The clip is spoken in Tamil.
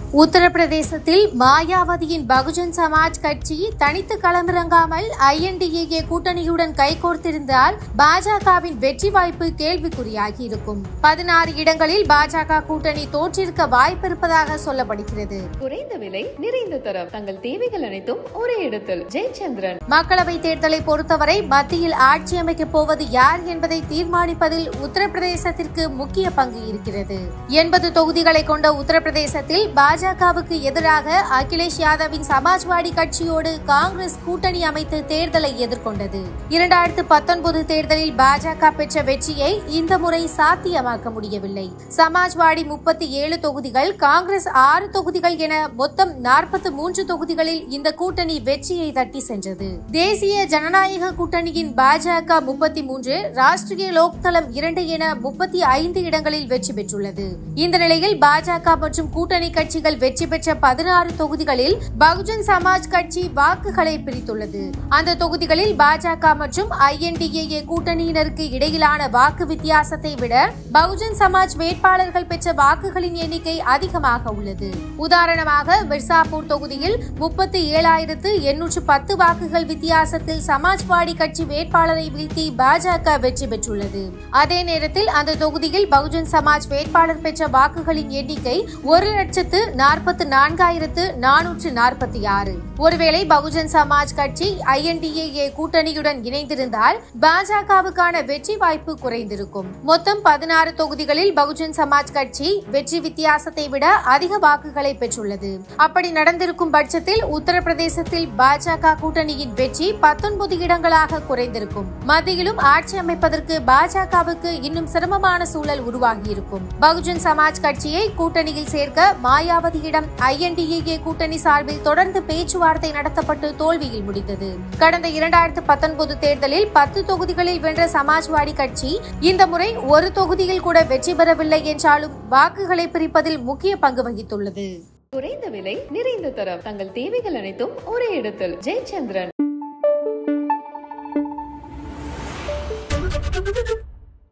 உத்தரப்பிரதேசத்தில் மாயாவதியின் பகுஜன் சமாஜ் கட்சி தனித்து களமிறங்காமல் INDA கூட்டணியுடன் கைகோர்த்திருந்தால் பாஜகவின் வெற்றி வாய்ப்பு கேள்விக்குறியாகி இருக்கும். 16 இடங்களில் பாஜக கூட்டணி தோற்றிருக்க வாய்ப்பு இருப்பதாக சொல்லப்படுகிறது. குறைந்த விலை நிறைந்த தரம் தங்கள் தேவைகள் அனைத்தும் ஒரே இடத்தில். ஜெயச்சந்திரன். மக்களவை தேர்தலை பொறுத்தவரை மத்தியில் ஆட்சி அமைக்கப் போவது யார் என்பதை தீர்மானிப்பதில் உத்தரப்பிரதேசத்திற்கு முக்கிய பங்கு இருக்கிறது. 80 தொகுதிகளை கொண்ட உத்தரப்பிரதேசத்தில் பாஜகவுக்கு எதிராக அகிலேஷ் யாதவின் சமாஜ்வாடி கட்சியோடு காங்கிரஸ் கூட்டணி அமைத்து தேர்தலை எதிர்கொண்டது. 2019 தேர்தலில் பாஜக பெற்ற வெற்றியை இந்த முறை சாத்தியமாக்க முடியவில்லை. சமாஜ்வாடி 37 தொகுதிகள், காங்கிரஸ் 6 தொகுதிகள் என மொத்தம் 43 தொகுதிகளில் இந்த கூட்டணி வெற்றியை தட்டி சென்றது. தேசிய ஜனநாயக கூட்டணியின் பாஜக 33, ராஷ்டிரிய லோக்தளம் 2 என 35 இடங்களில் வெற்றி பெற்றுள்ளது. இந்த நிலையில் பாஜக மற்றும் கூட்டணி கட்சிகள் வெற்றி பெற்ற 16 தொகுதிகளில் பகுஜன் சமாஜ் கட்சி வாக்குகளை பிரித்துள்ளது. அந்த தொகுதிகளில் பாஜக மற்றும் INDA கூட்டணியினருக்கு இடையிலான வாக்கு வித்தியாசத்தை விட பகுஜன் சமாஜ் வேட்பாளர்கள் பெற்ற வாக்குகளின் எண்ணிக்கை அதிகமாக உள்ளது. உதாரணமாக மிர்சாபூர் தொகுதியில் 37,810 வாக்குகள் வித்தியாசத்தில் சமாஜ்வாடி கட்சி வேட்பாளரை வீழ்த்தி பாஜக வெற்றி பெற்றுள்ளது. அதே நேரத்தில் அந்த தொகுதியில் பகுஜன் சமாஜ் வேட்பாளர் பெற்ற வாக்குகளின் எண்ணிக்கை 1,44,446. ஒருவேளை பகுஜன் சமாஜ் கட்சி INDA கூட்டணியுடன் இணைந்திருந்தால் பாஜகவுக்கான வெற்றி வாய்ப்பு குறைந்திருக்கும். மொத்தம் 16 தொகுதிகளில் பகுஜன் சமாஜ் கட்சி வெற்றி வித்தியாசத்தை விட அதிக வாக்குகளை பெற்றுள்ளது. அப்படி நடந்திருக்கும் பட்சத்தில் உத்தரப்பிரதேசத்தில் பாஜக கூட்டணியின் வெற்றி 19 இடங்களாக குறைந்திருக்கும். மத்தியிலும் ஆட்சி அமைப்பதற்கு பாஜகவுக்கு இன்னும் சிரமமான சூழல் உருவாகியிருக்கும். பகுஜன் சமாஜ் கட்சியை கூட்டணியில் சேர்க்க மாயாவதியிடம் INDA கூட்டணி சார்பில் தொடர்ந்து பேச்சுவார்த்தை நடத்தப்பட்டு தோல்வியில் முடிந்தது. கடந்த 2019 தேர்தலில் 10 தொகுதிகளில் வென்ற சமாஜ்வாடி கட்சி இந்த முறை ஒரு தொகுதியில் கூட வெற்றி பெறவில்லை என்றாலும் வாக்குகளை பிரிப்பதில் முக்கிய பங்கு வகித்துள்ளது. குறைந்த விலை நிறைந்த தரம் தங்கள் தேவைகள் அனைத்தும் ஒரே இடத்தில். ஜெயச்சந்திரன்.